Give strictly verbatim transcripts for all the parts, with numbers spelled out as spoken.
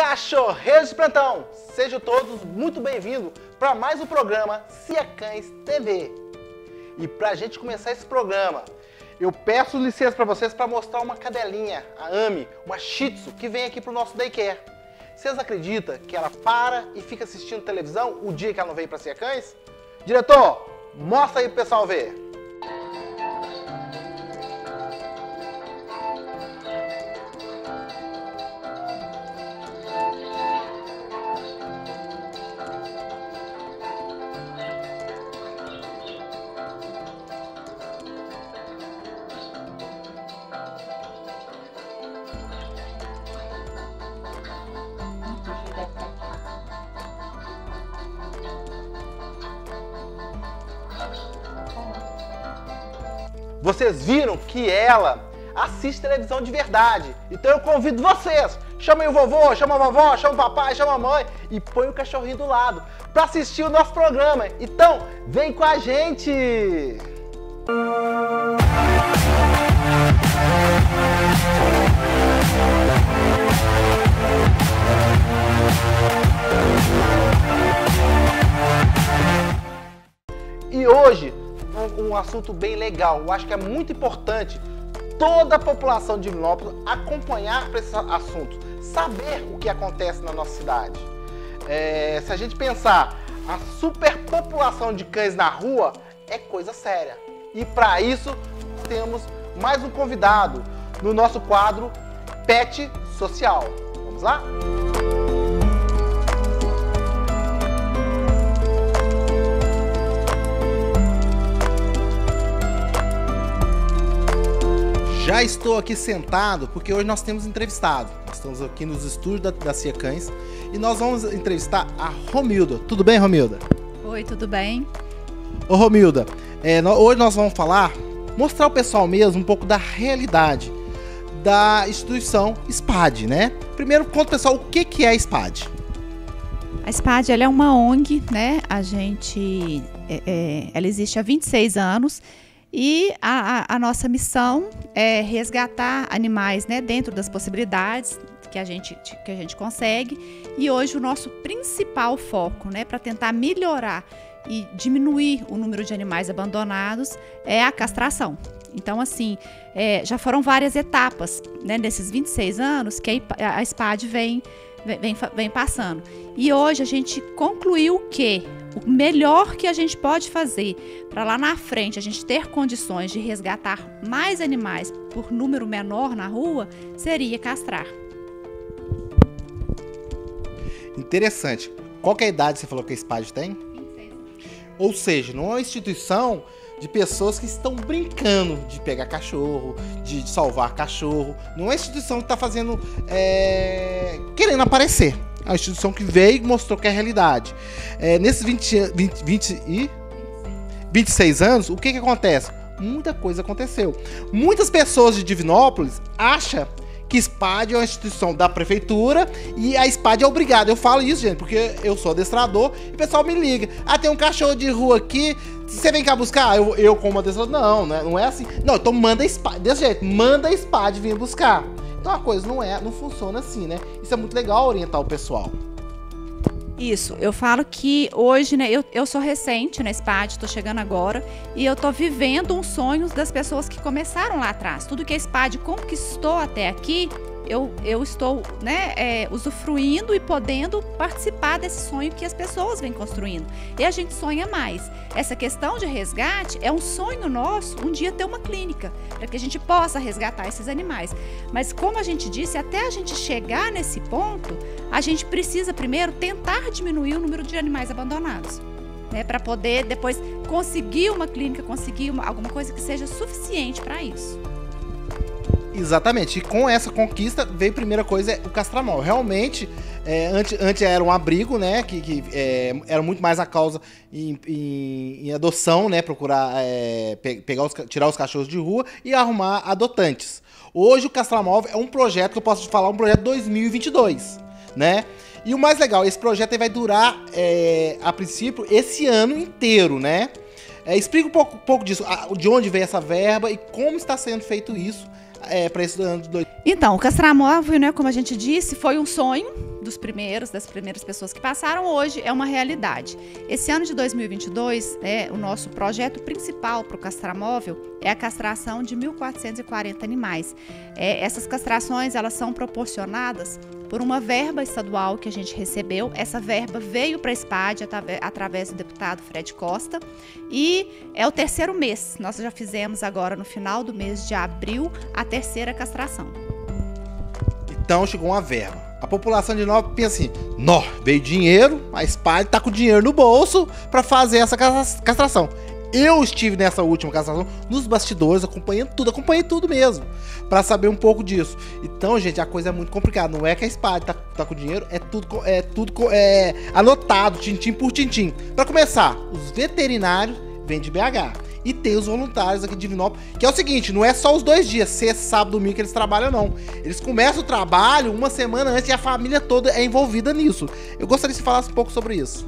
Cachorreiros de plantão, sejam todos muito bem-vindos para mais um programa Cia Cães T V. E para a gente começar esse programa, eu peço licença para vocês para mostrar uma cadelinha, a Ami, uma Shih Tzu, que vem aqui para o nosso daycare. Vocês acreditam que ela para e fica assistindo televisão o dia que ela não veio para Cia Cães? Diretor, mostra aí pro pessoal ver. Vocês viram que ela assiste televisão de verdade. Então eu convido vocês, chamem o vovô, chama a vovó, chama o papai, chama a mãe e põe o cachorrinho do lado para assistir o nosso programa. Então, vem com a gente! E hoje, um, um assunto bem legal, eu acho que é muito importante toda a população de Divinópolis acompanhar para esse assunto, saber o que acontece na nossa cidade. É, se a gente pensar, a superpopulação de cães na rua é coisa séria. E para isso, temos mais um convidado no nosso quadro Pet Social. Vamos lá? Já estou aqui sentado porque hoje nós temos entrevistado. Nós estamos aqui nos estúdios da, da Cia Cães e nós vamos entrevistar a Romilda. Tudo bem, Romilda? Oi, tudo bem? Ô, Romilda, é, no, hoje nós vamos falar, mostrar ao pessoal mesmo um pouco da realidade da instituição S P A D, né? Primeiro, conta ao pessoal o que, que é a S P A D. A S P A D ela é uma O N G, né? A gente, é, é, ela existe há vinte e seis anos. E a, a, a nossa missão é resgatar animais, né, dentro das possibilidades que a gente, que a gente consegue. E hoje o nosso principal foco, né, para tentar melhorar e diminuir o número de animais abandonados é a castração. Então, assim, é, já foram várias etapas, né, nesses vinte e seis anos que a, a S P A D vem, vem, vem passando. E hoje a gente concluiu que o melhor que a gente pode fazer para lá na frente a gente ter condições de resgatar mais animais por número menor na rua seria castrar. Interessante. Qual que é a idade que você falou que a S P A D tem? vinte e seis. Ou seja, não é uma instituição de pessoas que estão brincando de pegar cachorro, de salvar cachorro. Não é uma instituição que está fazendo, é... querendo aparecer. É uma instituição que veio e mostrou que é a realidade. É, nesses vinte, vinte, vinte e vinte e seis anos, o que, que acontece? Muita coisa aconteceu. Muitas pessoas de Divinópolis acham que S P A D é uma instituição da prefeitura e a S P A D é obrigada. Eu falo isso, gente, porque eu sou adestrador e o pessoal me liga. Ah, tem um cachorro de rua aqui, você vem cá buscar? Eu, eu como adestrador, não, né? Não é assim. Não, então manda a S P A D, desse jeito, manda a S P A D vir buscar. Então a coisa não é, não funciona assim, né? Isso é muito legal orientar o pessoal. Isso, eu falo que hoje, né, eu, eu sou recente na S P A D, estou chegando agora, e eu estou vivendo um sonho das pessoas que começaram lá atrás. Tudo que a S P A D conquistou até aqui, eu, eu estou, né, é, usufruindo e podendo participar desse sonho que as pessoas vêm construindo. E a gente sonha mais. Essa questão de resgate é um sonho nosso, um dia ter uma clínica, para que a gente possa resgatar esses animais. Mas como a gente disse, até a gente chegar nesse ponto, a gente precisa primeiro tentar diminuir o número de animais abandonados, né, para poder depois conseguir uma clínica, conseguir uma, alguma coisa que seja suficiente para isso. Exatamente, e com essa conquista veio a primeira coisa, é o castramol. Realmente, é, antes, antes era um abrigo, né, que, que é, era muito mais a causa em, em, em adoção, né, procurar é, pe pegar os, tirar os cachorros de rua e arrumar adotantes. Hoje o castramol é um projeto que eu posso te falar, um projeto dois mil e vinte e dois, né? E o mais legal, esse projeto aí vai durar, é, a princípio, esse ano inteiro, né? É, explica um pouco, um pouco disso, de onde veio essa verba e como está sendo feito isso é, para esse ano de dois. Então, o castramóvel, né, como a gente disse, foi um sonho dos primeiros, das primeiras pessoas que passaram, hoje é uma realidade. Esse ano de dois mil e vinte e dois, né, o nosso projeto principal para o castramóvel é a castração de mil quatrocentos e quarenta animais. É, essas castrações, elas são proporcionadas por uma verba estadual que a gente recebeu. Essa verba veio para a SPAD através do deputado Fred Costa e é o terceiro mês. Nós já fizemos agora no final do mês de abril a terceira castração. Então chegou uma verba. A população de Nova pensa assim, nó, veio dinheiro, a SPAD tá com dinheiro no bolso para fazer essa castração. Eu estive nessa última castração, nos bastidores, acompanhando tudo, acompanhei tudo mesmo, para saber um pouco disso. Então, gente, a coisa é muito complicada. Não é que a SPAD tá, tá com dinheiro, é tudo, é tudo é, anotado, tintim por tintim. Para começar, os veterinários vêm de B H. E tem os voluntários aqui de Divinópolis, que é o seguinte, não é só os dois dias, sexta, sábado, domingo que eles trabalham, não. Eles começam o trabalho uma semana antes e a família toda é envolvida nisso. Eu gostaria que você falasse um pouco sobre isso.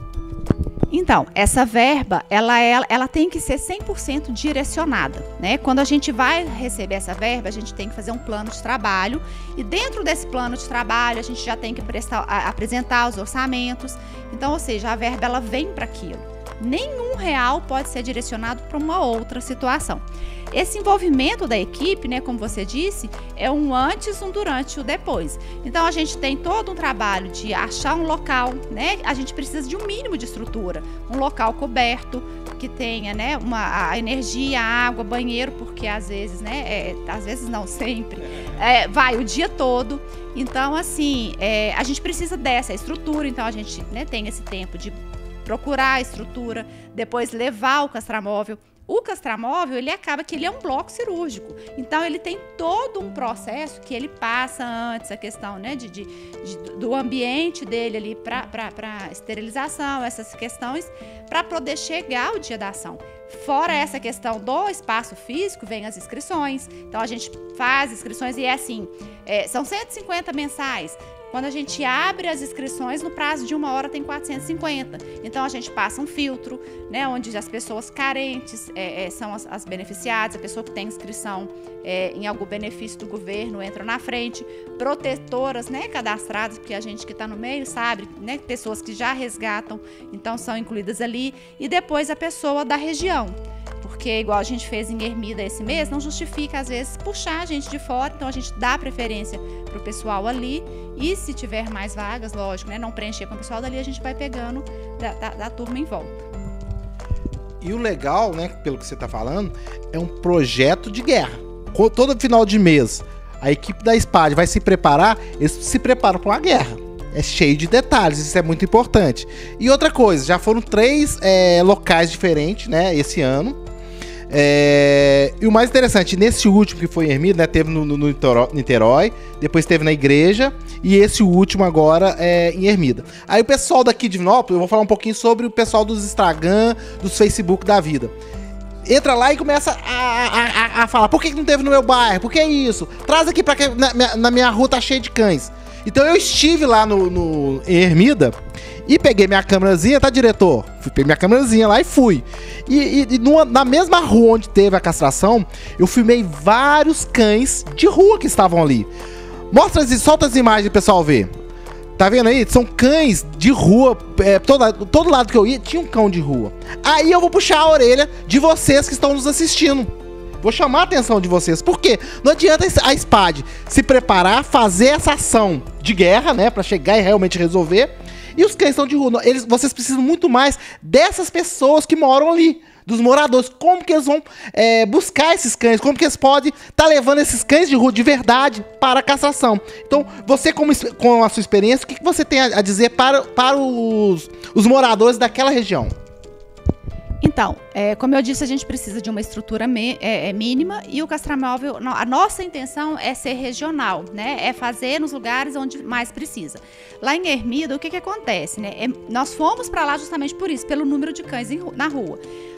Então, essa verba, ela, ela, ela tem que ser cem por cento direcionada, né? Quando a gente vai receber essa verba, a gente tem que fazer um plano de trabalho e dentro desse plano de trabalho a gente já tem que prestar, a, apresentar os orçamentos. Então, ou seja, a verba ela vem para aquilo. Nenhum real pode ser direcionado para uma outra situação. Esse envolvimento da equipe, né, como você disse, é um antes, um durante e um depois. Então, a gente tem todo um trabalho de achar um local, né? A gente precisa de um mínimo de estrutura, um local coberto, que tenha, né, uma, a energia, a água, banheiro, porque às vezes, né, é, às vezes não, sempre, é, vai o dia todo. Então, assim, é, a gente precisa dessa estrutura, então a gente, né, tem esse tempo de procurar a estrutura, depois levar o castramóvel. O castramóvel, ele acaba que ele é um bloco cirúrgico, então ele tem todo um processo que ele passa antes, a questão, né, de, de, de, do ambiente dele ali para esterilização, essas questões, para poder chegar ao dia da ação. Fora essa questão do espaço físico, vem as inscrições, então a gente faz inscrições e é assim, é, são cento e cinquenta mensais. Quando a gente abre as inscrições, no prazo de uma hora tem quatrocentos e cinquenta. Então, a gente passa um filtro, né, onde as pessoas carentes é, é, são as, as beneficiadas, a pessoa que tem inscrição é, em algum benefício do governo entra na frente, protetoras, né, cadastradas, porque a gente que está no meio sabe, né, pessoas que já resgatam, então são incluídas ali, e depois a pessoa da região. Porque, igual a gente fez em Ermida esse mês, não justifica, às vezes, puxar a gente de fora. Então, a gente dá preferência para o pessoal ali. E, se tiver mais vagas, lógico, né, não preencher com o pessoal dali, a gente vai pegando da, da, da turma em volta. E o legal, né, pelo que você está falando, é um projeto de guerra. Todo final de mês, a equipe da SPAD vai se preparar, eles se preparam para uma guerra. É cheio de detalhes, isso é muito importante. E outra coisa, já foram três é, locais diferentes, né, esse ano. É, e o mais interessante, nesse último que foi em Ermida, né, teve no, no, no Niterói, depois teve na igreja, e esse último agora é em Ermida. Aí o pessoal daqui de Divinópolis, eu vou falar um pouquinho sobre o pessoal dos Instagram, dos Facebook da vida. Entra lá e começa a, a, a, a falar, por que não teve no meu bairro? Por que isso? Traz aqui pra que na, na minha rua tá cheia de cães. Então eu estive lá no, no, em Ermida e peguei minha câmerazinha, tá, diretor? Fui, peguei minha câmerazinha lá e fui. E, e, e numa, na mesma rua onde teve a castração, eu filmei vários cães de rua que estavam ali. Mostra, solta as imagens pro pessoal ver. Tá vendo aí? São cães de rua. É, todo, todo lado que eu ia tinha um cão de rua. Aí eu vou puxar a orelha de vocês que estão nos assistindo. Vou chamar a atenção de vocês. Por quê? Não adianta a SPAD se preparar, fazer essa ação de guerra, né? Pra chegar e realmente resolver. E os cães estão de rua. Eles, vocês precisam muito mais dessas pessoas que moram ali. Dos moradores. Como que eles vão é, buscar esses cães? Como que eles podem estar tá levando esses cães de rua de verdade para a castração? Então, você como, com a sua experiência, o que, que você tem a, a dizer para, para os, os moradores daquela região? Então, é, como eu disse, a gente precisa de uma estrutura me, é, é mínima e o castramóvel, a nossa intenção é ser regional, né? É fazer nos lugares onde mais precisa. Lá em Ermida, o que que acontece, né? É, nós fomos para lá justamente por isso, pelo número de cães em, na rua.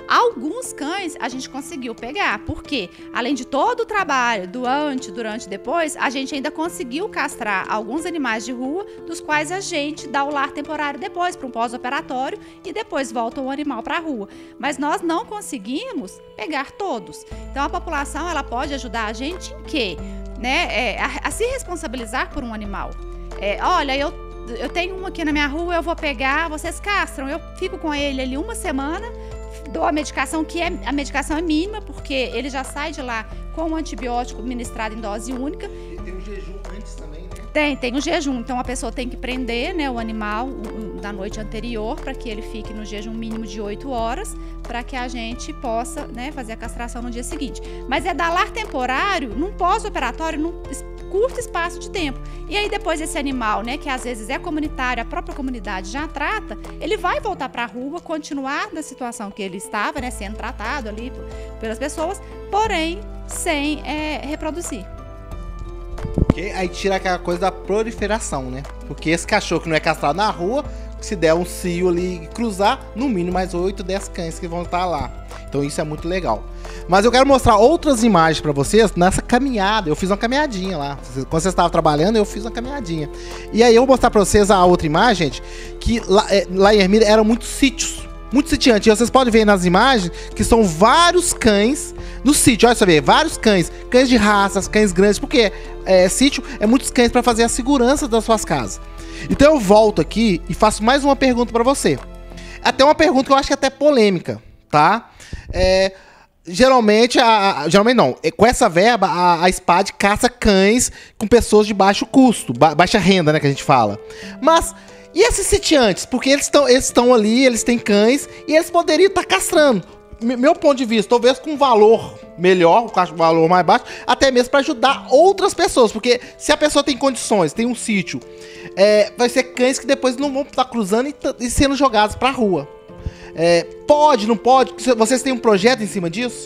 Alguns cães a gente conseguiu pegar, porque além de todo o trabalho do antes, durante e depois, a gente ainda conseguiu castrar alguns animais de rua, dos quais a gente dá o lar temporário depois, para um pós-operatório, e depois volta o animal para a rua. Mas nós não conseguimos pegar todos. Então a população ela pode ajudar a gente em quê? Né? É, a, a se responsabilizar por um animal. É, olha, eu, eu tenho um aqui na minha rua, eu vou pegar, vocês castram, eu fico com ele ali uma semana, dou a medicação, que é, a medicação é mínima, porque ele já sai de lá com o antibiótico ministrado em dose única. E tem um jejum antes também, né? Tem, tem um jejum. Então a pessoa tem que prender, né, o animal na noite anterior, para que ele fique no jejum mínimo de oito horas, para que a gente possa, né, fazer a castração no dia seguinte. Mas é dar lar temporário num pós-operatório, num curto espaço de tempo. E aí depois esse animal, né, que às vezes é comunitário, a própria comunidade já trata, ele vai voltar para a rua, continuar na situação que ele estava, né, sendo tratado ali pelas pessoas, porém sem é, reproduzir. Porque aí tira aquela coisa da proliferação, né? Porque esse cachorro que não é castrado na rua, se der um cio ali e cruzar, no mínimo mais oito, dez cães que vão estar lá. Então isso é muito legal. Mas eu quero mostrar outras imagens para vocês nessa caminhada. Eu fiz uma caminhadinha lá. Quando vocês estavam trabalhando, eu fiz uma caminhadinha. E aí eu vou mostrar para vocês a outra imagem, gente, que lá, é, lá em Ermida eram muitos sítios. Muito sitiante. E vocês podem ver nas imagens que são vários cães no sítio. Olha só, ver, vários cães. Cães de raças, cães grandes. Porque é, sítio é muitos cães para fazer a segurança das suas casas. Então eu volto aqui e faço mais uma pergunta para você. Até uma pergunta que eu acho que é até polêmica, tá? É, geralmente, a, a, geralmente não. Com essa verba, a, a S P A D caça cães com pessoas de baixo custo, ba, baixa renda, né, que a gente fala. Mas e esses sitiantes? Porque eles estão eles estão ali, eles têm cães e eles poderiam estar castrando. M meu ponto de vista, talvez com um valor melhor, um valor mais baixo, até mesmo para ajudar outras pessoas. Porque se a pessoa tem condições, tem um sítio, é, vai ser cães que depois não vão estar cruzando e, e sendo jogados para a rua. É, pode, não pode? Vocês têm um projeto em cima disso?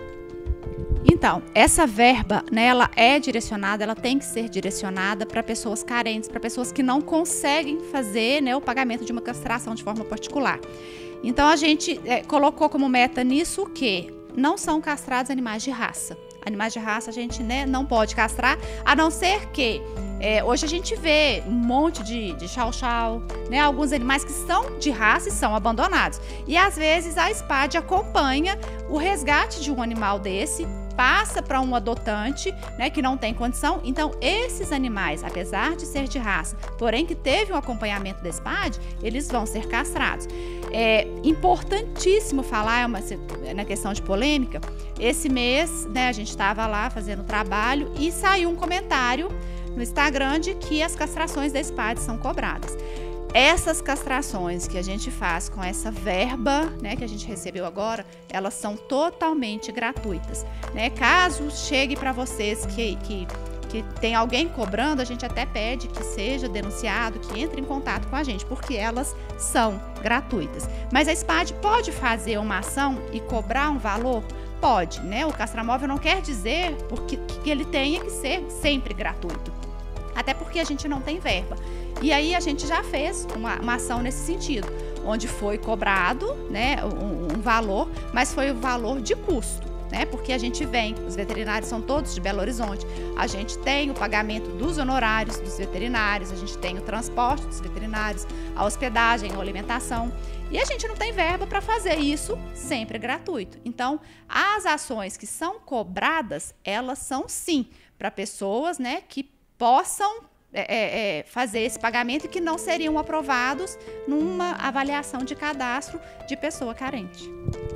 Então, essa verba, né, ela é direcionada, ela tem que ser direcionada para pessoas carentes, para pessoas que não conseguem fazer, né, o pagamento de uma castração de forma particular. Então, a gente é, colocou como meta nisso o quê? Não são castrados animais de raça. Animais de raça a gente, né, não pode castrar, a não ser que é, hoje a gente vê um monte de, de chau-chau, né, alguns animais que são de raça e são abandonados. E às vezes a S P A D acompanha o resgate de um animal desse, passa para um adotante, né, que não tem condição. Então, esses animais, apesar de ser de raça, porém que teve um acompanhamento da S P A D, eles vão ser castrados. É importantíssimo falar, é uma, na questão de polêmica, esse mês, né, a gente estava lá fazendo trabalho e saiu um comentário no Instagram de que as castrações da S P A D são cobradas. Essas castrações que a gente faz com essa verba, né, que a gente recebeu agora, elas são totalmente gratuitas, né? Caso chegue para vocês que, que, que tem alguém cobrando, a gente até pede que seja denunciado, que entre em contato com a gente, porque elas são gratuitas. Mas a S P A D pode fazer uma ação e cobrar um valor? Pode, né? O castramóvel não quer dizer porque, que ele tenha que ser sempre gratuito. Até porque a gente não tem verba. E aí a gente já fez uma, uma ação nesse sentido, onde foi cobrado, né, um, um valor, mas foi o valor de custo, né? Porque a gente vem, os veterinários são todos de Belo Horizonte, a gente tem o pagamento dos honorários dos veterinários, a gente tem o transporte dos veterinários, a hospedagem, a alimentação, e a gente não tem verba para fazer isso sempre gratuito. Então, as ações que são cobradas, elas são sim para pessoas, né, que possam é, é, fazer esse pagamento e que não seriam aprovados numa avaliação de cadastro de pessoa carente.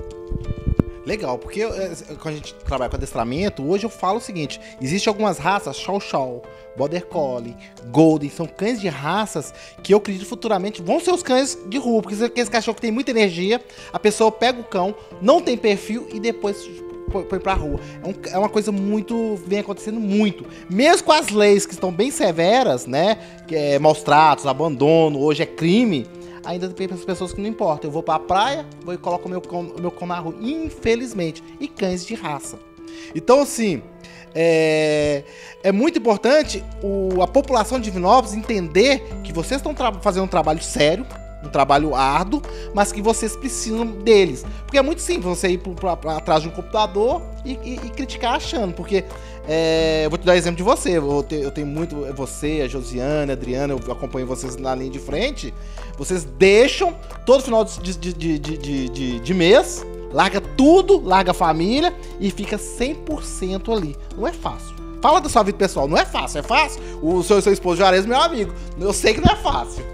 Legal, porque quando a gente trabalha com adestramento, hoje eu falo o seguinte, existem algumas raças, Chow Chow, Border Collie, Golden, são cães de raças que eu acredito futuramente vão ser os cães de rua, porque esse cachorro que tem muita energia, a pessoa pega o cão, não tem perfil e depois põe pra rua. É, um, é uma coisa muito, vem acontecendo muito. Mesmo com as leis que estão bem severas, né, que é maus tratos, abandono, hoje é crime, ainda tem pessoas que não importa. Eu vou pra praia, vou e coloco o meu cão, o meu cão na rua, infelizmente. E cães de raça. Então, assim, é, é muito importante o, a população de Divinópolis entender que vocês estão fazendo um trabalho sério, um trabalho árduo, mas que vocês precisam deles. Porque é muito simples você ir pra, pra, atrás de um computador e, e, e criticar achando, porque é, eu vou te dar exemplo de você, eu tenho, eu tenho muito, você, a Josiane, a Adriana, eu acompanho vocês na linha de frente, vocês deixam todo final de, de, de, de, de, de mês, larga tudo, larga a família e fica cem por cento ali. Não é fácil. Fala da sua vida pessoal, não é fácil, é fácil? O seu, seu esposo Juarez, meu amigo, eu sei que não é fácil.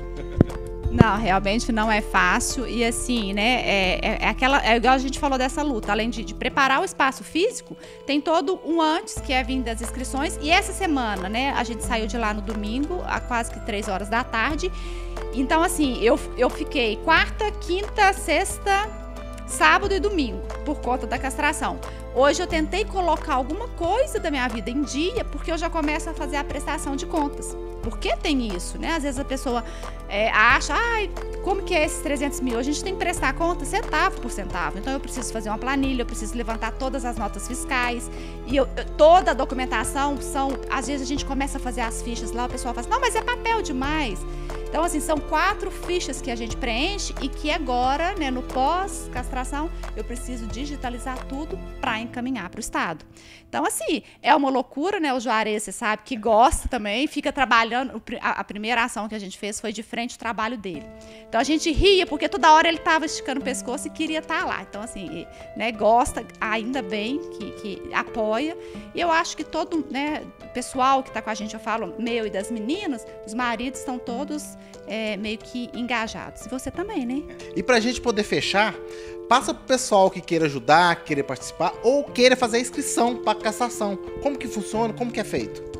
Não, realmente não é fácil e assim, né, é, é, é aquela, é igual a gente falou dessa luta, além de, de preparar o espaço físico, tem todo um antes, que é vindo das inscrições, e essa semana, né, a gente saiu de lá no domingo, a quase que três horas da tarde, então assim, eu, eu fiquei quarta, quinta, sexta, sábado e domingo, por conta da castração. Hoje eu tentei colocar alguma coisa da minha vida em dia, porque eu já começo a fazer a prestação de contas. Por que tem isso, né? Às vezes a pessoa é, acha, ai, como que é esses trezentos mil? A gente tem que prestar conta centavo por centavo. Então eu preciso fazer uma planilha, eu preciso levantar todas as notas fiscais. E eu, eu, toda a documentação são... Às vezes a gente começa a fazer as fichas lá, o pessoal fala assim, não, mas é papel demais. Então, assim, são quatro fichas que a gente preenche e que agora, né, no pós-castração, eu preciso digitalizar tudo para encaminhar para o Estado. Então, assim, é uma loucura, né? O Juarez, você sabe, que gosta também, fica trabalhando. A primeira ação que a gente fez foi de frente ao trabalho dele. Então, a gente ria, porque toda hora ele estava esticando o pescoço e queria estar lá. Então, assim, né, gosta, ainda bem que, que apoia. E eu acho que todo, né, pessoal que está com a gente, eu falo, meu e das meninas, os maridos estão todos é, meio que engajados. E você também, né? E pra gente poder fechar, passa pro pessoal que queira ajudar, queira participar ou queira fazer a inscrição para castração. Como que funciona? Como que é feito?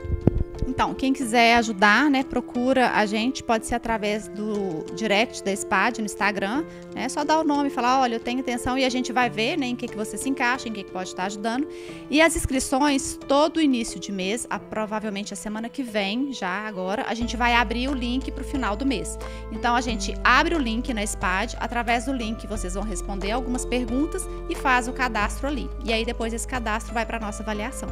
Então, quem quiser ajudar, né, procura a gente, pode ser através do direct da S P A D no Instagram, né, só dar o nome e falar, olha, eu tenho intenção, e a gente vai ver, né, em que, que você se encaixa, em que, que pode estar ajudando. E as inscrições, todo início de mês, a, provavelmente a semana que vem, já agora, a gente vai abrir o link para o final do mês. Então, a gente abre o link na S P A D, através do link vocês vão responder algumas perguntas e faz o cadastro ali. E aí, depois esse cadastro vai para a nossa avaliação.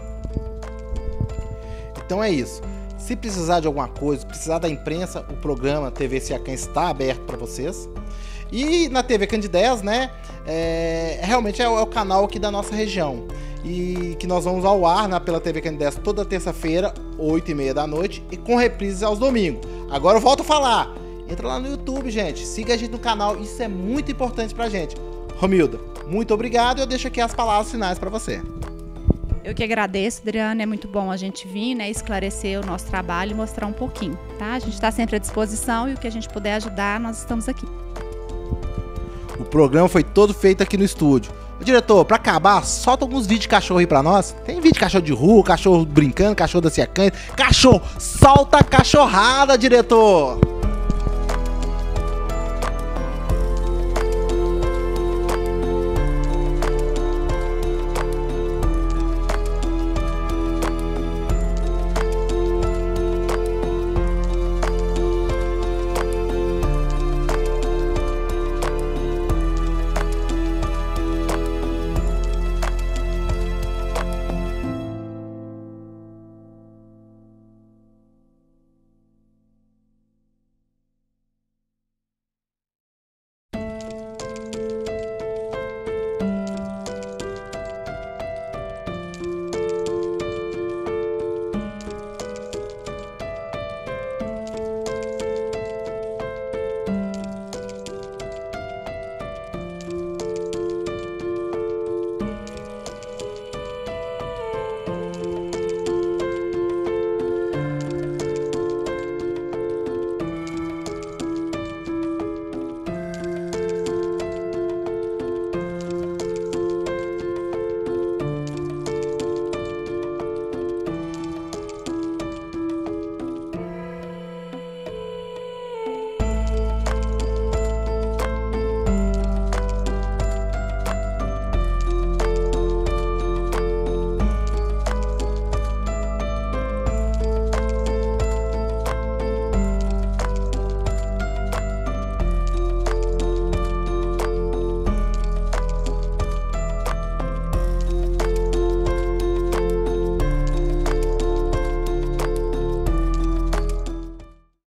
Então é isso. Se precisar de alguma coisa, precisar da imprensa, o programa T V Siacam está aberto para vocês. E na T V Candidez, né, é, realmente é o, é o canal aqui da nossa região. E que nós vamos ao ar, né, pela T V Candidez toda terça-feira, oito e meia da noite, e com reprises aos domingos. Agora eu volto a falar. Entra lá no YouTube, gente. Siga a gente no canal. Isso é muito importante pra gente. Romilda, muito obrigado. Eu deixo aqui as palavras finais para você. Eu que agradeço, Adriana, é muito bom a gente vir, né, esclarecer o nosso trabalho e mostrar um pouquinho, tá? A gente está sempre à disposição e o que a gente puder ajudar, nós estamos aqui. O programa foi todo feito aqui no estúdio. Ô, diretor, pra acabar, solta alguns vídeos de cachorro aí pra nós. Tem vídeo de cachorro de rua, cachorro brincando, cachorro da Siacam, cachorro, solta a cachorrada, diretor!